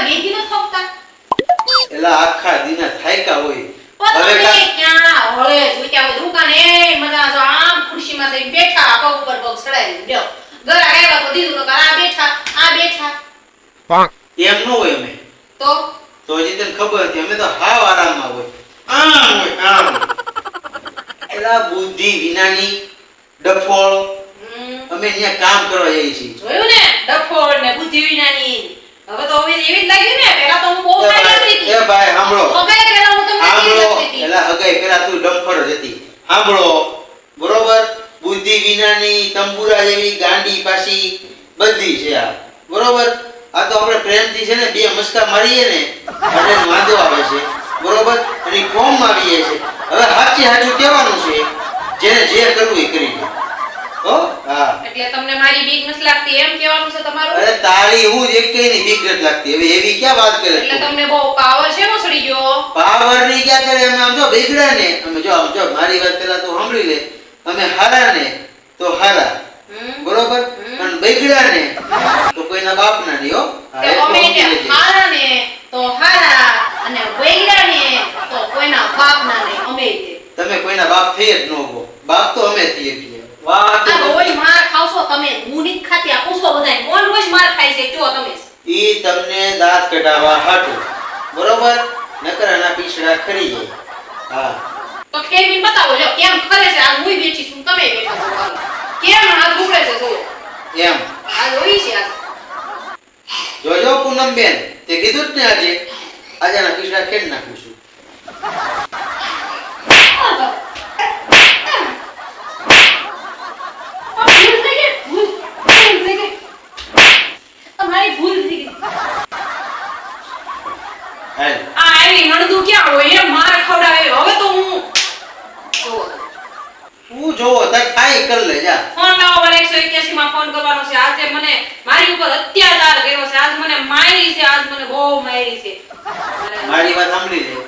Baggy ન થપતા એલા આખા દિના થાયકા હોય હવે ક્યાં હોળે સુત્યા હોય દુકાને મજા જો આમ ખુરશીમાં જઈને બેઠા પગ ઉપર પગ ચડાવી લ્યો ઘર આવ્યા તો દીધું તો આ બેઠા એમ ન હોય અમે તો હજી તને ખબર હતી અમે તો હાવ આરામમાં હોય આમ એલા બુદ્ધિ વિનાની ડફોળ અમે અહીંયા કામ કરવા જઈએ છીએ જોયું ને ડફોળ ને બુદ્ધિ વિનાની હવે તો હવે એવી જ લાગી ને પેલા તો હું બહુ ખાઈ હતી એ ભાઈ સાંભળો હગાઈ પેલા હું તમને સાંભળો એલા હગાઈ પેલા તું ડફોળ જ હતી સાંભળો બરોબર બુદ્ધિ વિનાની તંબુરા જેવી ગાંડી પાછી બધી છે આ બરોબર આ તો આપણે પ્રેમથી છે ને બે મસ્કા મારીએ ને એટલે વાંધો આવે છે બરોબર અને કોમ આવીએ છે હવે સાચું કહેવાનું છે જેને જે કરવું એ કરી લે હો હા એટલે તમને મારી બીક નથી લાગતી એમ કહેવાનું છે તમારું અરે તારી હું જ એક ની બીક નથી લાગતી હવે એવી ક્યાં વાત કરે એટલે તમને બહુ પાવર છે નો સડી ગયો પાવર ની ક્યાં કરે અમે આમ જો બેગડા ને અમે જો મારી વાત પેલા તો સાંભળી લે અમે હારા ને તો હારા બરોબર પણ બેગડા ને તો કોઈના બાપ ના નહીં હો અમે ને હારા ને તો હારા અને બેગડા ને તો કોઈના બાપ ના નહીં અમે તમે કોઈના બાપ થઈ જ ન હો બાપ તો અમે થઈએ છીએ વાહ તો રોજ માર ખાવશો તમે હું નથી ખાતી આ પૂછો બધાય કોણ રોજ માર ખાય છે કયો તમે ઈ તમને દાંત કઢાવવા હાટુ બરોબર નકરાના પીછડા ખરી જાય હા તો ખેવીને બતાવો જો કેમ ખરે છે આ હું બેઠી છું તમે બેઠા છો કેમ હાથ ઉકળે છે જો એમ આ જોઈ છે આ જોજો પૂનમ બેન તે કીધું જ ને આજના પીછડા ખેડ નાખું છું તમારી ભૂલ થઈ ગઈ આ આવી નણદુ ક્યાં હોય એ માર ખવડાવે હવે તો હું જોવો તાર ખાઈ કર લે જા ફોન લાવો વાળા 181 માં ફોન કરવાનો છે આજે મને મારી ઉપર અત્યાચાર કર્યો છે આજ મને મારી છે આજ મને બહુ મારી છે મારી વાત સાંભળી લે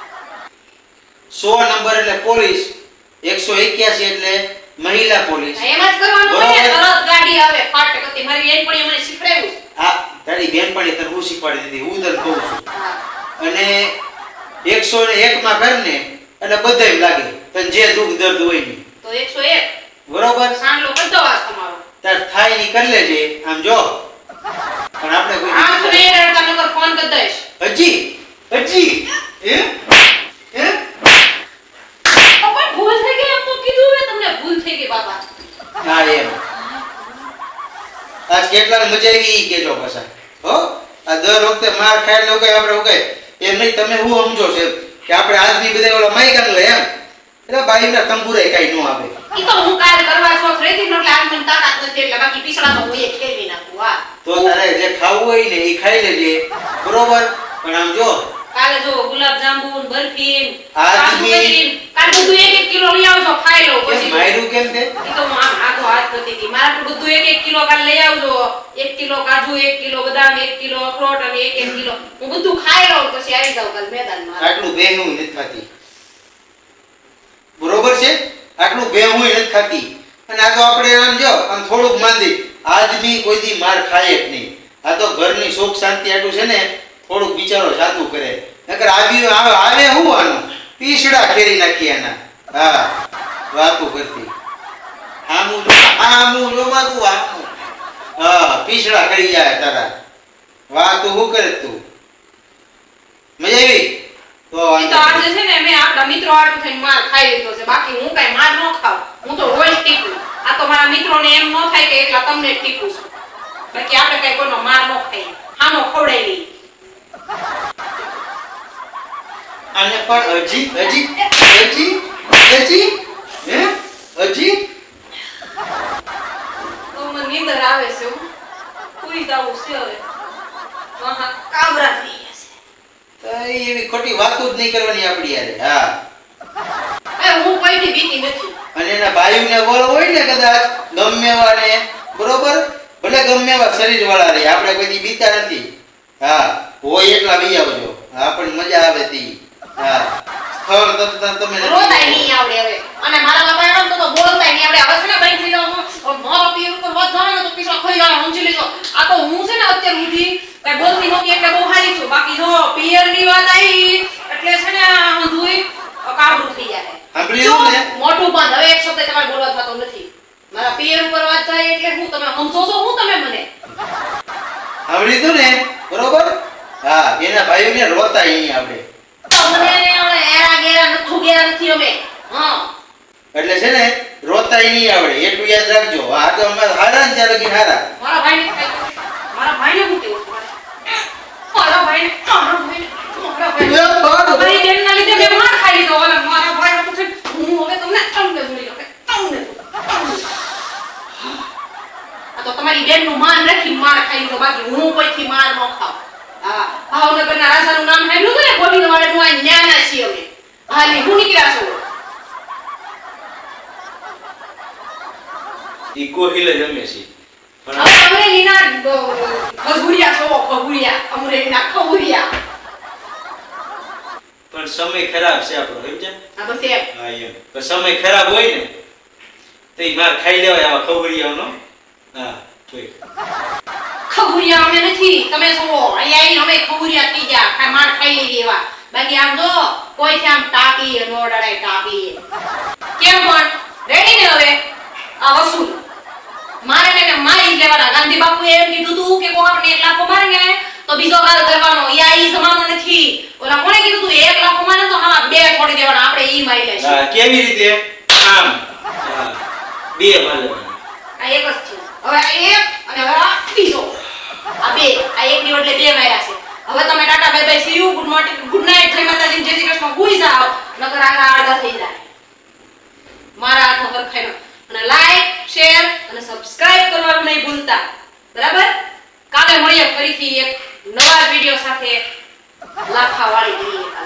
100 નંબર એટલે પોલીસ 181 એટલે મહિલા પોલીસ એમ જ કરવાનું હોય તરત ગાડી આવે ફાટકતી મારી બેનપણી મને શીખડાવ્યું આ તારી બેનપણી તને હું શીખવાડી દીધી હું તને કહું છું અને 101 માં કર ને એટલે બધાય લાગે તને જે દુઃખ દર્દ હોય ને તો 101 બરોબર સાંડલો કરતો વાસ તમારો તાર થાય ની કર લેજે આમ જો પણ આપણે કોઈ આમ તો એ રડતા નગર ફોન કરી દઈશ હજી હે પણ ભૂલ થઈ ગઈ તો કીધું મે તમને ભૂલ થઈ ગઈ બાબા હા એમ આજ કેટલા મજા આવી કેજો પાછા હો આ દર વખતે માર ખાય નો કે આપણે ઉગાય એમ નહીં તમે હું સમજો છે કે આપણે આજની બધા ઓલા માઈ કાઢ લે એમ એટલે બાઈના તંબુરે કાઈ નો આવે ઈ તો હું કાલ કરવા છો રેતી એટલે આજ મને તાકાત નથી એટલે બાકી પીસડા તો હું એક ખેવી નાખું હા તો તારે જે ખાવું હોય ને એ ખાઈ લેજે બરોબર પણ આમ જો કાલે જો ગુલાબ જાંબુ બરફી આજની કાલ બધું 1 કિલો લઈ આવજો ખાઈ લો પછી માયરું કેમ તે ઈ તો હું આખો હાથ કરતી હતી મારા બધું 1 કિલો કાલ લઈ આવજો 1 કિલો કાજુ 1 કિલો બદામ 1 કિલો અખરોટ અને 1 કિલો હું બધું ખાઈ લઉં પછી આવી જાવ કાલ મેદાનમાં આટલું બેહું નથી ખાતી બરોબર છે આટલું બેહું નથી ખાતી અને આ તો આપણે આમ જો આમ થોડુંક માંદી આદમી કોઈ દી માર ખાય જ નહીં આ તો ઘરની સુખ શાંતિ આટલું છે ને થોડુંક બિચારો જાતું કરે નકર આવે હું આનું પીસડા ખેરી નાખી આના હા વાતું કરતી આમું જો માતું આમું હા પીસડા કરી જાય તારા વાતું હું કરે તું મજા આવી તો આજે છે ને મે આપડા મિત્રો આટલું થઈને માર ખાઈ લીધો છે બાકી હું કાઈ માર ન ખાવ હું તો રોજ ટીકું આ તો મારા મિત્રોને એમ ન થાય કે એકલા તમને ટીકું છું બાકી આપણે કાઈ કોઈનો માર ન ખાઈ આનો ખવડાઈ લઈ આને પણ હજી હે હજી તો મને નીંદર આવે છે હું સુઈ જાઉં છે હવે વાહ કાબરા થઈ ગયા છે એવી ખોટી વાતો જ નહીં કરવાની આપડી યાર હા હું કોઈથી બીતી નથી અને એના ભાઈઓને વળ હોય ને કદાચ ગમે એવાને બરોબર ભલે ગમે એવા શરીર વાળા રે આપણે કોઈથી બીતા નથી હા હોય એટલા બી આવજો હા પણ મજા આવે તી હા સ્થળ તમે રોતાય નહીં આવડે હવે અને મારા બાપા એમ તો બોલતાય નહીં આવડે હવે છે ને બેંક લીધો મારો પીર ઉપર વાત જાણે તો પીછા ખોઈ જાય સમજી લેજો આ તો હું છે ને અત્યાર સુધી કઈ બોલતી નહોતી એટલે બહુ હારી દીધું. બાકી જો પિયરની વાત આવી એટલે છે ને આ બધુંય કાબરું થઈ જાય. સાંભળ્યું ને? મોટું બંધ. હવે એક શબ્દ તમારે બોલવા થતો નથી. મારા પિયર ઉપર વાત થાય એટલે હું તમે સમજો છો હું તમે મને. સાંભળ્યું ને? બરોબર? હા, એના ભાઈઓને રોતા અહીં આપણે. તમને એરા ગેરા નથુ ગેરા નથી અમે. હા. એટલે છે ને રોતાય નહીં આવડે એટલું યાદ રાખજો. આ તો અમાર હારા ને ત્યાં લગી હારા. મારા ભાઈને હું કેવું મારા ભાઈને મારી બેનના લીધે મેં માર ખાઈ લીધો. અને મારા ભાઈ તો છે હું હવે તમને તમને જોઈ લો તમને. આ તો તમારી બેનનું માન રાખી માર ખાઈ લીધો. બાકી હું કોઈથી માર ન ખાવ. હા, ભાવનગરના રાજાનું નામ સાંભળ્યું છે ને? ગોવિંદવાડાનું આ ન્યાના છીએ અમે. હાલી હું નીકળ્યા છો. ઈ કોહિલ જ અમે છે. પણ અમરેલીના ખગુડિયા છો. ખગુડિયા અમરેલીના ખગુડિયા. પણ સમય ખરાબ છે આપણો સમજ્યા? આ તો છે. હા એમ. તો સમય ખરાબ હોય ને તો ઈ માર ખાઈ લેવાય આવા ખબરિયાઓનો. હા જોઈ. ખગુડિયા અમે નથી તમે છો. અહીંયા આવીને અમે ખગુડિયા થઈ ગયા. કાઈ માર ખાઈ લેવી એવા. બાકી આમ જો કોઈ આમ ટાપી નો ડરાય ટાપી. કેમ પણ રેડી ને હવે આ વસૂલ મારે ને મારી લેવાના. ગાંધી બાપુએ એમ કીધું તું કે કોક આપણે 1 લાખ મારે ને તો બીજો ગાલ કરવાનો. યા ઈ જમાનો નથી. ઓલા કોણે કીધું તું 1 લાખ મારે તો હા 2 છોડી દેવાના. આપણે ઈ મારી લેશું. હા કેવી રીતે? આમ. હા 2 માર લેવાના. આ એક જ છે. હવે આ એક અને હવે આ બીજો. આ 2 આ એક ની બદલે 2 માર્યા છે. હવે તમે tata bye bye see you good morning good night જય માતાજી જય શ્રી કૃષ્ણ ભૂઈ જાઓ. નકર આ આડા થઈ જાય. મારા હાથ પર ખાઈ અને લાઈક શેર અને સબસ્ક્રાઇબ કરવાનું નહીં ભૂલતા. બરાબર? કાલે મળીએ ફરીથી એક નવા વિડિયો સાથે. લાખા વાળી કરીએ.